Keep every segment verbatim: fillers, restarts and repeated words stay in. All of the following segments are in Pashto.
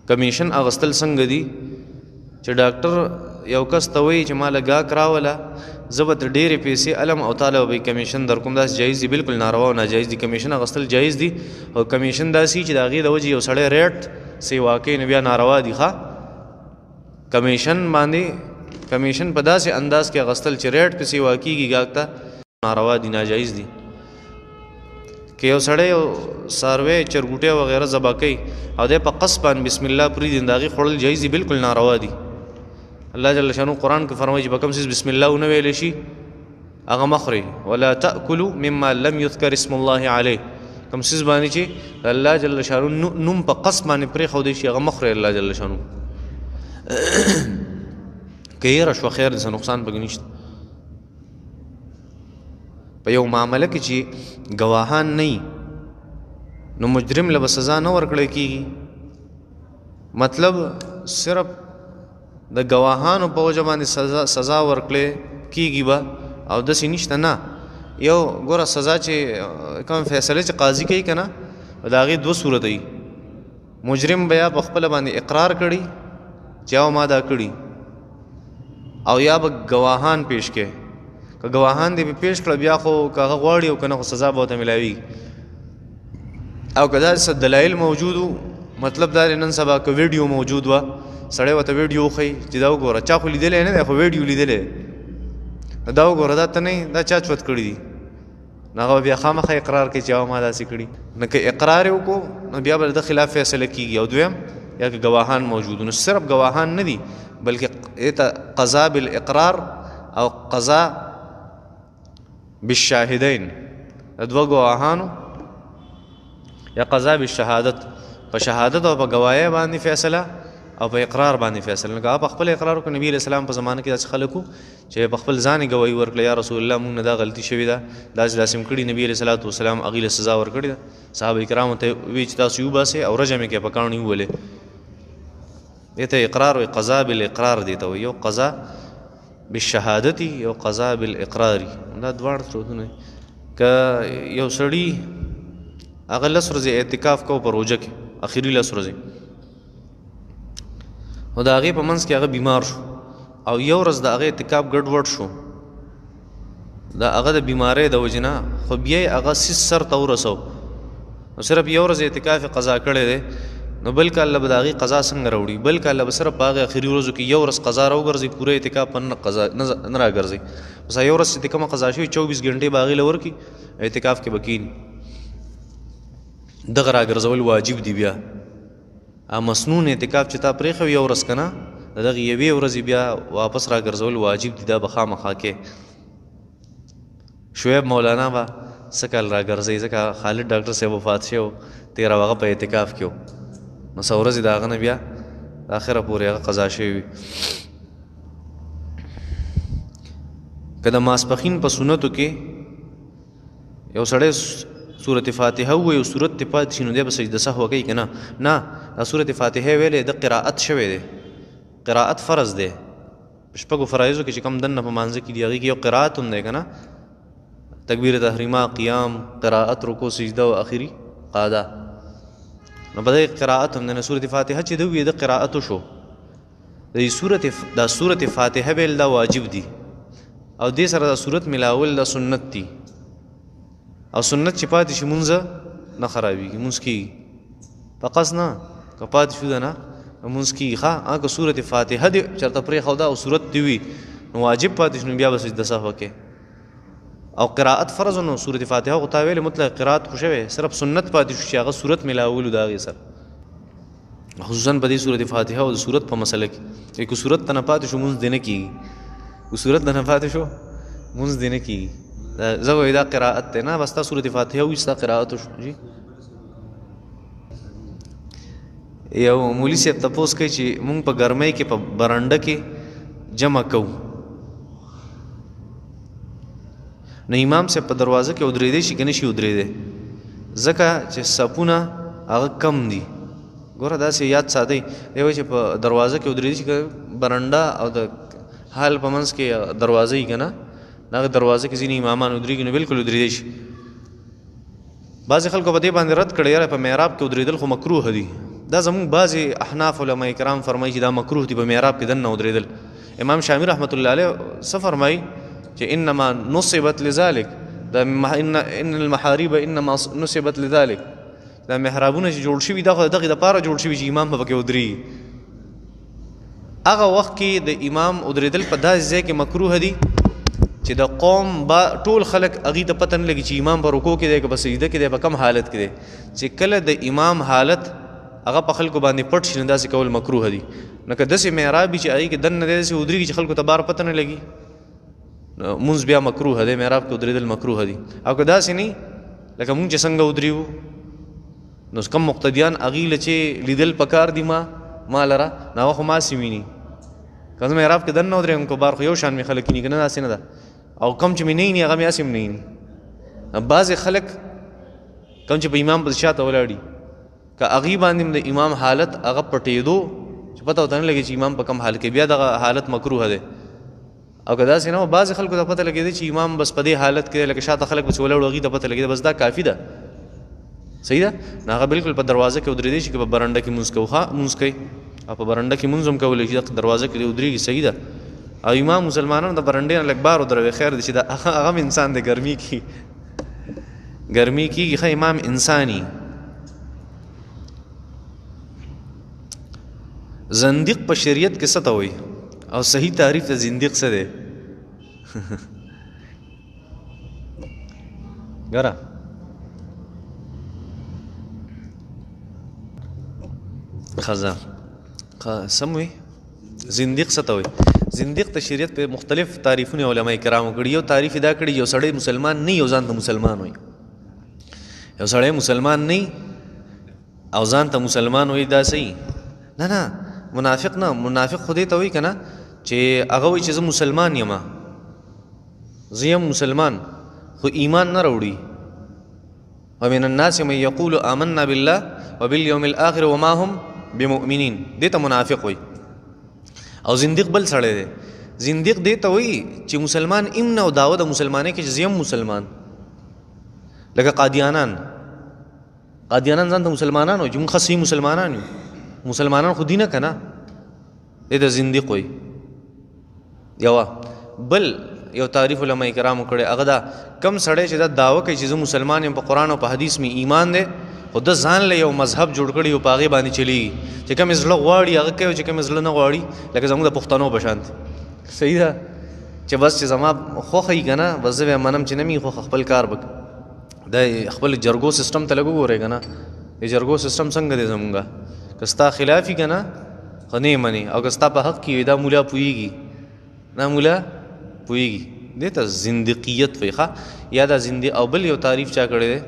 کمیشن اغستل څنګه دي چې ډاکټر یو کس ته وایي چې ما له ګاک راوله زه به تر ډېرې پیسې علم او تاله به کمیشن در کوم. داسې جایز دي؟ بالکل ناروا او ناجایز دي. کمیشن اغستل جایز دي او کمیشن داسې چې د هغې د وجې یو سړی ریټ سیوا کوي نو بیا ناروا دي. ښه کمیشن باندې کمیشن په داسې انداز کې اغستل چې ریټ پې سیوا کېږي ګاک ته ناروا دي، ناجایز دي. که یو سړی یو څاروی چرګوټی وغیره ذبح کوي او دی په قصد باندې بسم الله پرېږدي د هغې خوړل جایز دي؟ بالکل ناروا دي. الله جل شانو قرآن کې فرمایي چې په کوم څیز بسم الله ونه ویلی شي هغه مه خورئ. ولا تأکلوا مما لم یذکر اسم الله علیه. کوم څیز باندې چې د الله جل شانو نوم په قصد باندې پرېښودی شي هغه مه خورئ. الله جل شانو که یې رشوه خیر دی څه نقصان پکې نشته. په یو معامله کې چې ګواهان نه نو مجرم له به سزا نه ورکړی کېږي. مطلب صرف د ګواهانو په وجه باندې سزا سزا ورکړی کېږي به او داسې نشته نه. یو ګوره سزا چې کوم فیصله چې قاضي کوي که نه د هغې دوه صورته وي. مجرم به یا په خپله باندې اقرار کړي چې او ما دا کړي او یا به ګواهان پیش کوي. که ګواهان دې به پیش کړه بیا خو که هغه غواړي او که نه خو سزا به ورته میلاویږي. او که داسې دلایل موجود وو مطلب دا دی نن سبا که ویډیو موجود وه سړی ورته ویډیو وښیي چې دا وګوره چا خو لیدلی نه دی خو ویډیو لیدلی دا وګوره دا ته نه دا چا چوت کړي دي نو هغه بیا خامخا اقرار کوي چې او ما داسې کړي. نو که اقرار یې وکړو نو بیا به د خلاف فیصله کېږي. او دویم یا که ګواهان موجود نو صرف ګواهان نه دي بلکې ایته قضا بالاقرار او قضا بالشاهدین د دوه ګواهانو یا قضا بالشهادت په شهادت او په ګواهۍ باندې فیصله او په اقرار باندې فیصله. نو په خپل اقرار وکړو. نبي علیه السلام په زمانه کې داسې خلک وو چې په خپل ځان یې ګواهي ورکړله یا رسول الله موږ نه دا غلطي شوې ده داسې داسې م کړي. نبي علیه صلات وسلام هغې له سزا ورکړې ده. صحابه کرامو ته وایي چې تاسو وباسئ او رجم یې کړئ په کاڼو یې وولئ. دې ته اقرار وایي قضا بالاقرار دې ته وایي. یو قضا بالشهادتي یو قضا بالاقراري دا دواړه صورتونه. که یو سړي هغه لس ورځې اعتکاف کو په روژه کې اخري لس ورځې او د هغې په منځ کې هغه بیمار شو او یو ورځ د هغه اعتکاف ګډوډ شو د هغه د بیمارۍ د وجې نه خو بیا یې هغه سیس سر ته ورسو نو صرف یو ورځ اعتکاف یې قضا کړی دی نو بل کال له به د هغې قضا څنګه راوړي؟ بل کال له به صرف په هغې اخري ورځو کې یو ورځ قضا راوګرځي پوره اعتکاف په نه قضا نه راګرځي. بس یو ورځ چې کومه قضا شوي چوبیس ګنټې به هغې له ورکړي اعتکاف کې به کښېني. دغه راګرځول واجب دي. بیا مسنون اعتکاف چې تا پرېښوي یو ورځ که نه د دغې یوې ورځې بیا واپس راګرځول واجب دي. دا به خامخا کې شعیب مولانا به څه کال راګرځوي ځکه خالد ډاکټر صاحب وفات شوی و تېره هغه په اعتکاف کې و نو څه ورځې د هغه نه بیا د آخره پورې هغه قضا شوی وي. که د ماسپښین په سنتو کې یو سړی سورت فاتحه ووایي او سورت ترې پاتې شي نو دی به سجده سهوه کوي که نه؟ نه دا سورت فاتحه ویلی د قرائت شوی دی. قرائت فرض دی په شپږو فرایضو کې چې کوم دننه په مانځه کې دي هغې کې یو قرائت هم دی که نه؟ تکبیر تحریمه قیام قرائت رکوع سجده او آخري قاعده نو په دغې قرائت هم دی. نو سورت فاتحه چې ده ووایي د قرائتو شو د سورت دا سورت فاتحه ویل دا واجب دي او دې سره دا سورت ملاول دا سنت دي او سنت چې پاتې شي مونځ نه خرابېږي مونځ کېږي په قصد نه که پاتې شو ده نه مونځ کېږي. ښه هغه که سورت فاتحه دې چېرته پرېښوده او سورت دې وي نو واجب پاتې شو نو بیا به سجده سهوه کې او قرائت فرض نو سورت فاتحه خو تا ویلې مطلق قرائت خو شوی صرف سنت پاتې شو چې هغه سورت ملاولو د هغې سره خصوصا په دې سورت فاتحه او د سورت په مسله کې که سورت ته نه پاتې شو مونځ دې نه کېږي. که سورت ته نه پاتې شو مونځ دې نه کېږي. زه وایي دا قرائت دی نه بس تا سورت فاتحه وایي ستا قرائت شو. جی یو مولي صاحب تپوس کوي چې مونږ په ګرمۍ کې په برنډه کې جمع کوو نو امام صاحب په دروازه کې ودرېدی شي که نه شي ودرېدی ځکه چې صفونه هغه کم دي. ګوره داسې یاد ساتئ دی وایي چې په دروازه کې ودرېدی شي که برنډه او د حال په منځ کې دروازه وي که نه د هغې دروازه کې ځینې امامان ودرېږي نو بلکل ودرېدی شي. بعضې خلکو په دې باندې رد کړی یاره په محراب کې ودرېدل خو مکروه دي دا زموږ بعضې احناف علما کرام فرمایي چې دا مکروه دي په محراب کې دننه ودرېدل. امام شامی رحمت الله علیه څه فرمایي چې انما نصبت لذلک، دا ان المحاريب انما نصبت لذلک، دا محرابونه چې جوړ شوي دا خو دغې دپاره جوړ شوي چې امام به پکې ودرېږي. هغه وخت کې د امام ودرېدل په داسې ځای کې مکروه دي چې د قوم با ټول خلک هغې ته پته نه لګي چې امام په رکوع کې دی که په سجده کې دی په کم حالت کې دی. چې کله د امام حالت هغه په خلکو باندې پټ شي نو داسې کول مکروه دي. نو که داسې محراب وي چې هغې کې دننه دی داسې ودرېږي چې خلکو ته بار پته نه لګي، مونځ بیا مکروه دی، محراب کې ودرېدل مکروه دي. او که داسې نه لکه مونږ چې څنګه ودرېږو نو کم مقتدیان هغې له چې لیدل پکار دي ما ما لره نو هغه خو ماسې ویني. که زه محراب کې دننه ودرېږم که بار خو یو شان مې خلک کیني که نه داسې نه ده. او کم چې مې نه ویني هغه مې هسې هم نه ویني. بعضې خلک کم چې په امام پسې شاته ولاړي که هغې باندې د امام حالت هغه پټېدو چې پته ورته نه لګي چې امام په کم حال کې بیا دغه حالت مکروه دی. او که داسې نه وه بعضې خلکو ته پته لګېده چې امام بس په دې حالت کې لکه شاته خلک پسې ولاړو هغې ته پته لګېده بس دا کافي ده صحیح ده. نو هغه بلکل په دروازه کې ودرېدی شي که په برنډه کې مونځ کوو ښه مونځ کوي او په برنډه کې مونځ هم کولی شي دروازه کې ودرېږي صحیح ده. او امام مسلمانانو د برنډې نه لږ بار ودروي خیر دی چې دا هغه هم انسان دی ګرمي کې ګرمي کېږي ښه امام انساني. زندیق په شریعت کې څه ته وایي او صحیح تعریف د زندیق څه دی؟ ګره خزا سم وي زندیق څه ته وایي؟ زندیق د شریعت په مختلف تعریفونه علما کرامو کړي. یو تعریف دا کړي یو سړی مسلمان نه یو ځان ته مسلمان وي، یو سړی مسلمان نه او ځان ته مسلمان وي دا صحیح نه. نه منافق نه، منافق خو دې ته وایي که نه چې هغه وایي چې زه مسلمان یم زه یم مسلمان خو ایمان نه راوړي. ومن الناس من یقول آمنا بالله وبالیوم الاخر وما هم بمؤمنین، دې ته منافق وایي. او زندیق بل سړی دی. زندیق دې ته وایي چې مسلمان ام نه او دعوه د مسلمانۍ کې چې زه یم مسلمان. لکه قادیانان قادیانان ځان ته مسلمانان وایي چې موږ ښه صحیح مسلمانان یو، مسلمانان خو دي نه که نه، دې ته زندیق وایي. یوه بل یو تعریف علما کرامو کړی هغه دا کم سړی چې دا دعوه کوي چې زه مسلمان یم په قرآن او په حدیث مې ایمان دی خو ده ځان له یو مذهب جوړ کړي او په هغې باندې چلیږي چې کوم یې زړه غواړي هغه کوي او چې کوم یې زړه نه غواړي لکه زموږ د پښتنو په شانتې صحیح ده چې بس چې زما خوښه یي که نه بس زه بیا منم چې نه مې خوښه خپل کار به دا خپل جرګو سسټم ته لږ وګورئ که نه د جرګو سسټم څنګه دی زمونږ که ستا خلاف وي که نه خو نه یې منې او که ستا په حق کې وي دا مولا پوهېږي دا مولا پوهېږي دې ته زندقیت وایي ښه یا دا زندي. او بل یو تعریف چا کړی دی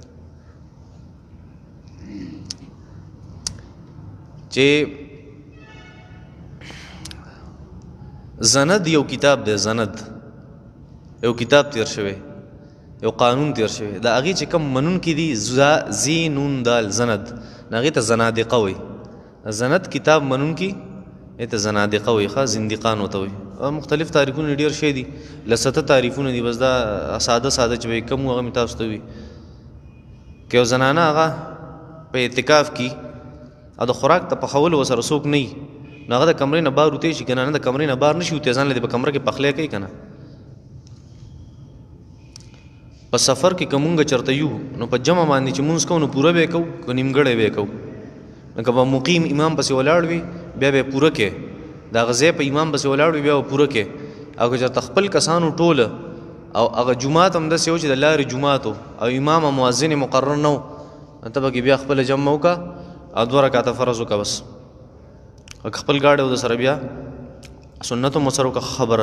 چې زند یو کتاب دی، زند یو کتاب تیر شوی یو قانون تیر شوی د هغې چې کوم منونکي دي زی نون دال زند هغې ته زنادقه وایي. زند کتاب منونکي دې ته زنادقه وایي ښه زندیقان ورته وایي. مختلف تعریفونه ډېر شی دي لسته تعریفونه دي بس دا ساده ساده چې وایي کم هغه مې تاسو ته وي. که یو زنانه هغه په اعتکاف کې او د خوراک ته پخولو ورسره څوک نه وي نو هغه د کمرې نه بار وتی شي که نه نه د کمرې نه بار نه شي وتی ځان له دې په کمره کې پخلی کوي که نه. په سفر کې که مونږ چېرته یو نو په جمع باندې چې مونځ کوو نو پوره به یې کوو که نیمګړی به یې کوو. نو که به مقیم امام پسې ولاړ وي بیا به یې پوره کې د هغه ځای په امام پسې ولاړ وي بیا به پوره کې. او که چېرته خپل کسانو ټوله او هغه جومات هم داسې و چې د لارې جومات و او امام او مؤذن مقرر نه و ته به بیا خپله جمع وکړه او دوه رکعته فرض وکړه بس. او خپل ګاډی و د سره بیا سنت هم ورسره وکړه خبره.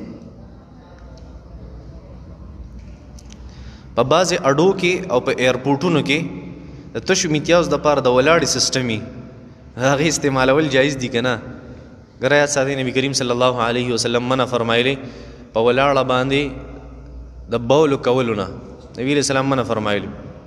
په بعضې اډو کې او په ایرپورټونو کې د تشو میتیاوز دپاره د ولاړې سیسټم وي هغې استعمالول جایز دي که نه. ګره یاد ساتئ نبي کریم صلی الله علیه وسلم منع فرمایلی په ولاړه باندې د بولو کولو نه نبي علیه السلام منع فرمایلی.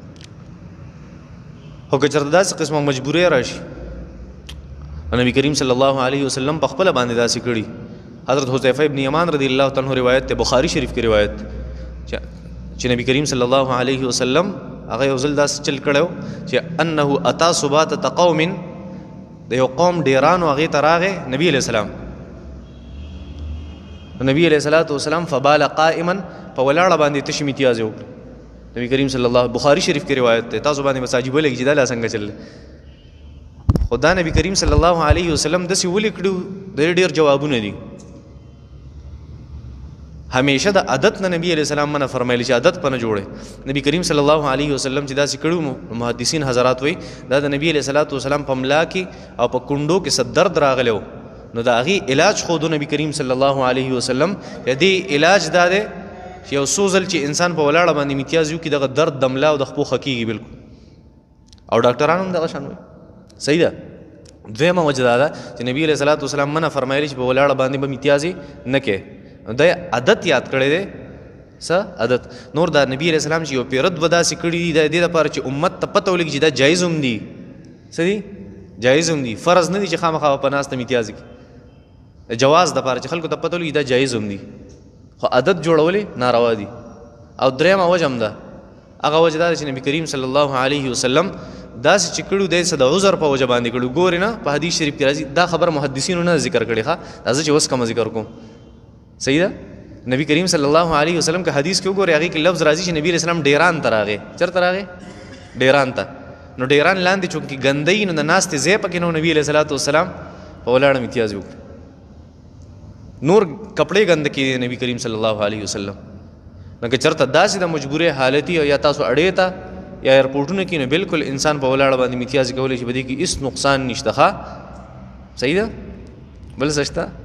خو که چېرته داسې قسمه مجبورۍ راشي نبي کریم صلی الله علیه وسلم په خپله باندې داسې کړي. حضرت حذیفه ابن یمان رضی الله تعالی عنہ روایت دی بخاري شریف کې روایت چې نبی کریم صلی الله علیه وسلم هغه یو ځل داسې چل کړی و چې انه اتا صباتة قوم د یو قوم ډیرانو هغې ته راغی نبي علیه السلام نبی علیه الصلاة والسلام فبال قائما په ولاړه باندې تشي امتیاز یې وکړ نبی کریم صلی الله بخاری شریف کې روایت دی تاسو باندې بس عجیبه لګي چې دا لا څنګه چل خو دا نبی کریم صلی الله علیه وسلم داسې ولې کړي د ډېر جوابونه دي همیشه د عادت نه نبی علیه السلام منه فرمایلی چې عادت په نه جوړئ نبی کریم صلی الله علیه وسلم چې داسې کړي محدثین حضرات وایي دا د نبی علیه الصلاة والسلام په ملا کې او په کونډو کې څه درد راغلی و نو د هغې علاج خو د نبی کریم صلی الله علیه وسلم د دې علاج دا دی چې یو څو ځل چې انسان په ولاړه باندې امتیاز وکړي دغه درد د ملا او د خپو ښه کېږي بلکل او ډاکټران هم دغه شان وایي صحیح ده دویمه وجه دا ده چې نبی علیه الصلاة والسلام منه فرمایلي چې په ولاړه باندې به امتیاز یې نه کوې د عادت یاد کړی دی څه عادت نور دا نبی علیه السلام چې یو پیرد به داسې کړي دي د دې لپاره چې امت ته پته ولګي چې دا جایز هم دي څه دي جایز هم دي فرض نه دي چې خامخا په ناسته امتیاز کړي جواز د پاره چې خلکو ته پته ولګي دا جایز هم دي خو عادت جوړولې ناروا دي او درېیمه وجه هم ده هغه وجه دا ده چې نبي کریم صلی الله علیه وسلم داسې چې کړو دی څه د عذر په وجه باندې کړو ګورې نه په حدیث شریف کې راځي دا خبر محدثینو نه ذکر کړې ښه دا زه چې اوس کومه ذکر کوم صحیح ده نبی کریم صلی الله علیه وسلم که حدیث کې وګورئ هغې کې لفظ راځي چې نبي علیه السلام ډیران ته راغی چېرته راغی ډیران ته نو ډیران لاندې چونکې ګندۍ نو د ناستې ځای پکې نو نبي علیه الصلاة والسلام په ولاړه امتیاز وکړي نور کپڑے گند کړي نبی کریم صلی الله علیه وسلم نو که چېرته داسې د مجبورې حالتي او یا تاسو اړې ته یا ایرپورټونه کې نو بالکل انسان په ولاړه باندې امتیاز کولی شي په دې کې هېڅ نقصان نشته ښه صحیح ده بل څه شته